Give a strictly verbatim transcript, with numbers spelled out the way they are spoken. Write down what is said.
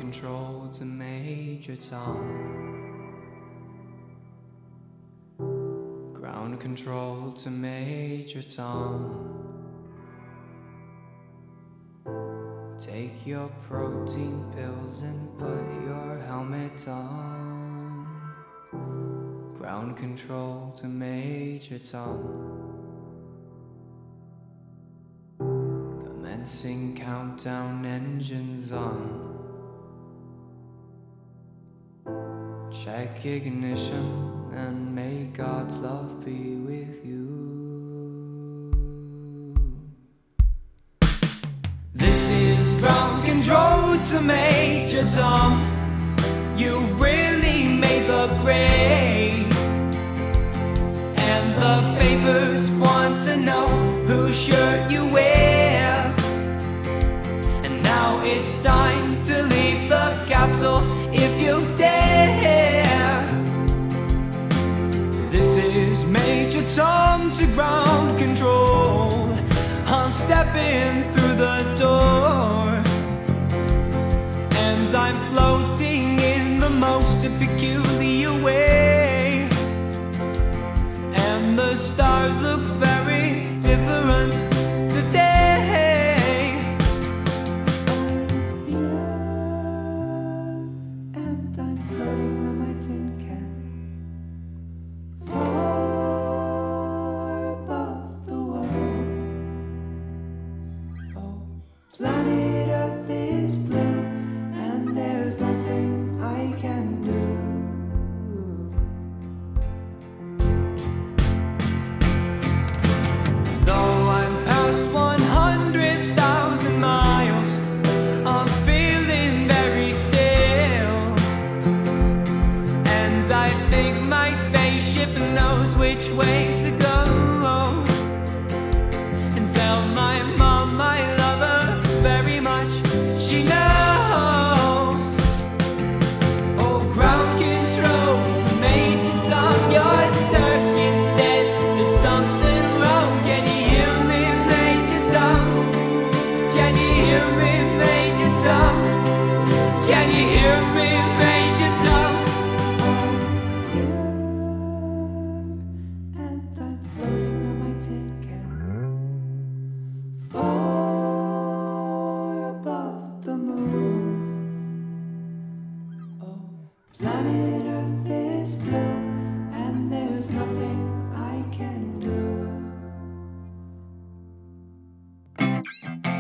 control to Major Tom. Ground control to Major Tom. Take your protein pills and put your helmet on. Ground control to Major Tom. Commencing countdown, engines on. Check ignition and may God's love be with you. This is ground control to Major Tom. You really made the grade, and the papers want to know whose shirt you wear. And now it's time to leave the capsule if you dare. This is Major Tom to ground control. I'm stepping through the door, and I'm floating in the most peculiar way. And the stars look very different today. I'm here, and I'm floating on my tin can, far above the world. Oh, planet Earth is blue, and there's nothing I can do. Though I'm past one hundred thousand miles, I'm feeling very still, and I think my spaceship knows which way to go. And tell my mom I love her very much, she knows. Oh, ground control to Major Tom, your circuit's dead, there's something wrong. Can you hear me, Major Tom? Can you hear me, Major Tom? Can you hear me, Major Tom? And I'm floating on my tin can, far above the moon. Oh, planet Earth is blue, and there's nothing I can do.